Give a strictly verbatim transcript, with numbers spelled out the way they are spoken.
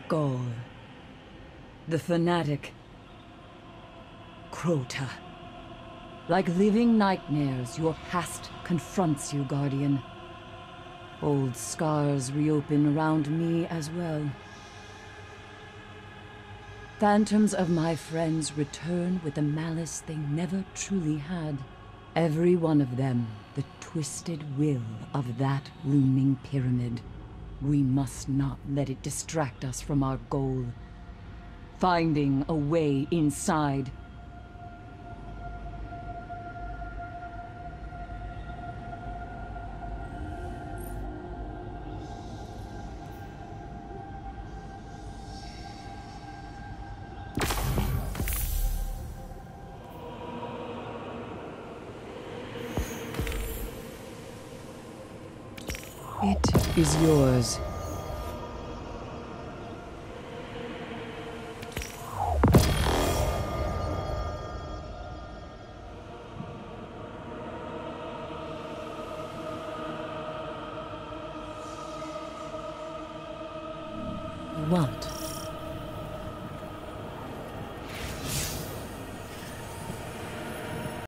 Gaul. The fanatic. Crota. Like living nightmares, your past confronts you, Guardian. Old scars reopen around me as well. Phantoms of my friends return with a malice they never truly had. Every one of them, the twisted will of that looming pyramid. We must not let it distract us from our goal. Finding a way inside. It is yours. What?